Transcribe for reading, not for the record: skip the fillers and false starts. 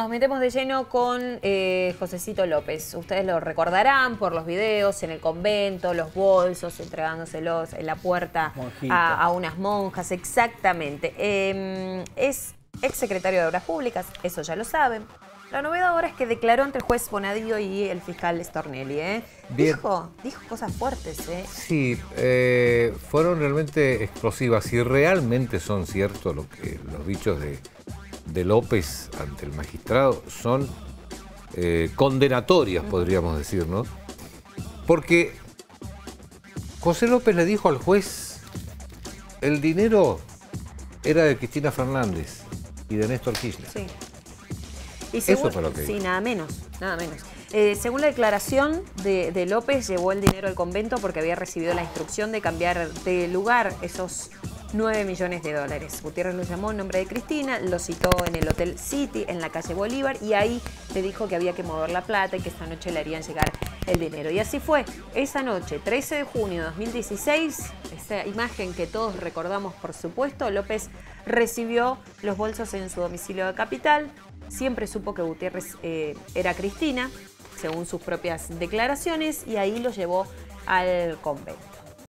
Nos metemos de lleno con Josecito López. Ustedes lo recordarán por los videos en el convento, los bolsos, entregándoselos en la puerta a unas monjas, exactamente. Es exsecretario de Obras Públicas, eso ya lo saben. La novedad ahora es que declaró ante el juez Bonadío y el fiscal Stornelli. Dijo cosas fuertes. Sí, fueron realmente explosivas. Si realmente son ciertos los dichos de López ante el magistrado, son condenatorias, podríamos decir, ¿no? Porque José López le dijo al juez, el dinero era de Cristina Fernández y de Néstor Kirchner. Sí. Y según, eso fue lo que dijo. Sí, nada menos, nada menos. Según la declaración de López, llevó el dinero al convento porque había recibido la instrucción de cambiar de lugar esos 9 millones de dólares. Gutiérrez lo llamó en nombre de Cristina, lo citó en el Hotel City, en la calle Bolívar, y ahí le dijo que había que mover la plata y que esta noche le harían llegar el dinero. Y así fue. Esa noche, 13 de junio de 2016, esa imagen que todos recordamos, por supuesto, López recibió los bolsos en su domicilio de Capital. Siempre supo que Gutiérrez era Cristina, según sus propias declaraciones, y ahí lo llevó al convento.